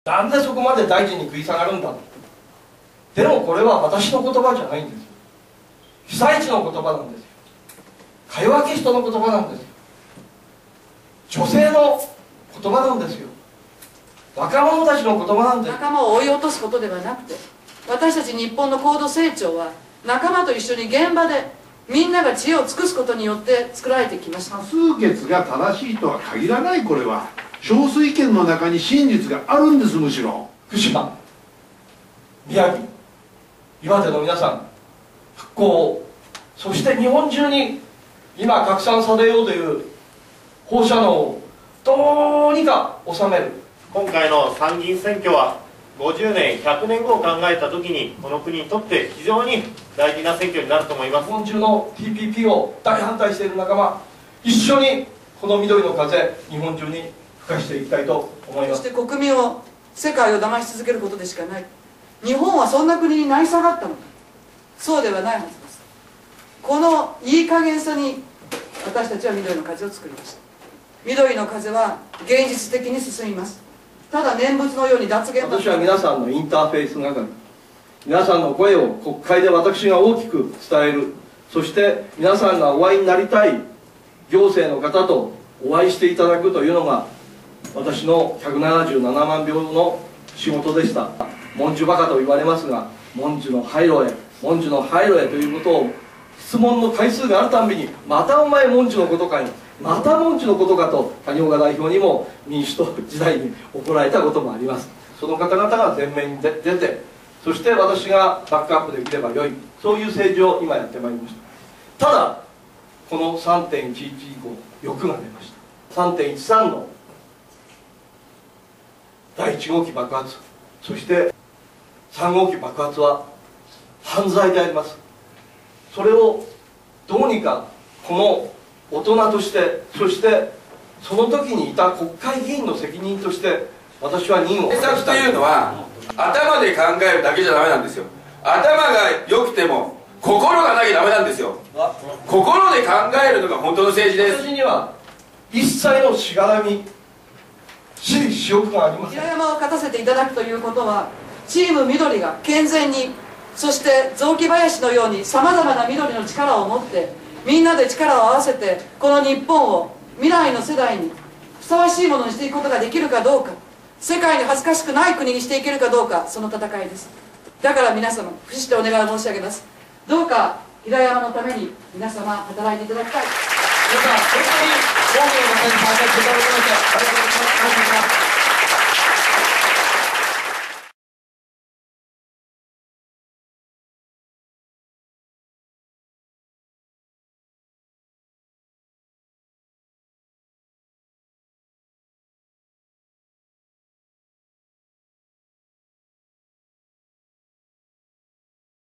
なんでそこまで大臣に食い下がるんだ。でもこれは私の言葉じゃないんですよ。被災地の言葉なんですよ。かよわき人の言葉なんですよ。女性の言葉なんですよ。若者たちの言葉なんです。 仲間を追い落とすことではなくて、私たち日本の高度成長は仲間と一緒に現場でみんなが知恵を尽くすことによって作られてきました。 多数決が正しいとは限らない。これは少数意見の中に真実があるんです。むしろ福島、宮城、岩手の皆さん、復興、そして日本中に今拡散されようという放射能をどうにか収める。 今回の参議院選挙は50年、100年後を考えたときにこの国にとって非常に大事な選挙になると思います。 日本中の TPP を大反対している仲間、一緒にこの緑の風、日本中に吹かしていきたいと思います。 そして国民を、世界を騙し続けることでしかない。日本はそんな国になり下がったのか。そうではないはずです。このいい加減さに私たちは緑の風を作りました。緑の風は現実的に進みます。ただ念仏のように脱言。 私は皆さんのインターフェース係、皆さんの声を国会で私が大きく伝える、そして皆さんがお会いになりたい行政の方とお会いしていただくというのが私の177万票の仕事でした。文殊バカと言われますが、文殊の廃炉へ、文殊の廃炉へということを質問の回数があるたんびに、またお前文殊のことかよ、また文殊のことかと谷岡代表にも民主党時代に怒られたこともあります。その方々が前面に出て、そして私がバックアップできればよい、そういう政治を今やってまいりました。ただこの 3.11 以降欲が出ました。 3.13 の第1号機爆発、そして3号機爆発は犯罪であります。それをどうにかこの大人として、そしてその時にいた国会議員の責任として私は任を政策というのは頭で考えるだけじゃダメなんですよ。頭が良くても心がなきゃダメなんですよ。心で考えるのが本当の政治です。 私には一切のしがらみ、私利私欲がありません。 平山を勝たせていただくということは、チーム緑が健全に、そして雑木林のようにさまざまな緑の力を持ってみんなで力を合わせてこの日本を未来の世代にふさわしいものにしていくことができるかどうか、世界に恥ずかしくない国にしていけるかどうか、その戦いです。だから皆様伏してお願い申し上げます。どうか平山のために皆様働いていただきたい。 皆さん本当に公明の会に参加していただきましてありがとうございました。